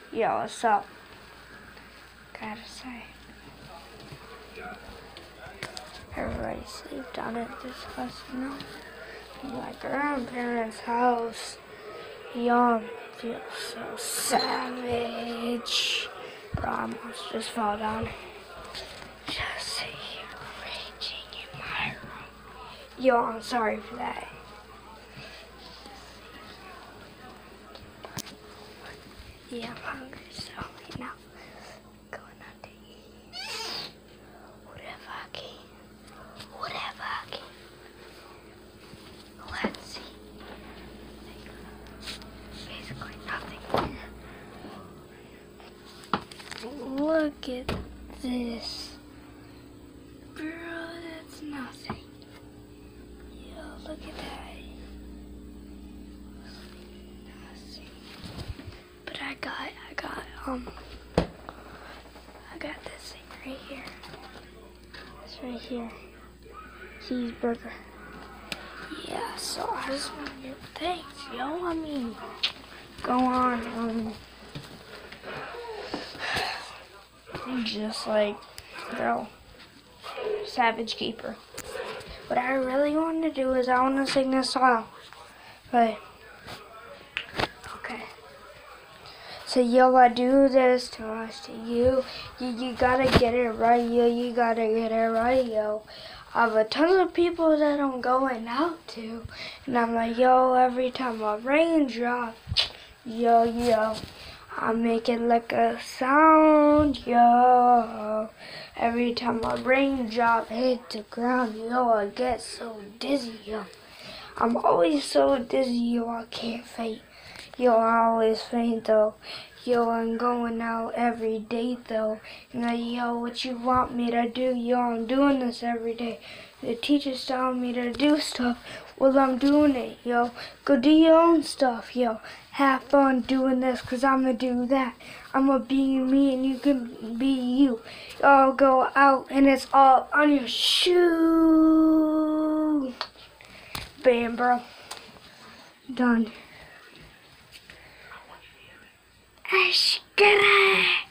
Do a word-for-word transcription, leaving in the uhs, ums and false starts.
Yo, what's up? Gotta say, everybody slept on it this house, you know? My grandparents' house. Y'all feel so savage. Bro, I almost just fall down. Just sit here raging in my room. Yo, I'm sorry for that. Yeah, I'm hungry, so, you know, going out to eat. Whatever I can. Whatever I can. Let's see. Basically nothing. Look at this. Bro, that's nothing. Yo, look at that. But I got, I got, um, I got this thing right here. This right here. Cheeseburger. Yeah, so I just want to give thanks, yo. I mean, go on, um, just like, bro, Savage Keeper. What I really want to do is I want to sing this song. Right. Okay. So, yo, I do this to us, to you. You, you gotta get it right, yo. You gotta get it right, yo. I have a ton of people that I'm going out to. And I'm like, yo, every time a raindrop, yo, yo, I make it like a sound, yo. Every time a raindrop hit the ground, yo, I get so dizzy, yo. I'm always so dizzy, yo, I can't faint. Yo, I always faint, though. Yo, I'm going out every day, though. And like, yo, what you want me to do? Yo, I'm doing this every day. The teacher's telling me to do stuff. Well, I'm doing it, yo. Go do your own stuff, yo. Have fun doing this, because I'm going to do that. I'm going to be me, and you can be you. Y'all go out, and it's all on your shoe. Bam, bro. Done. Ashkara.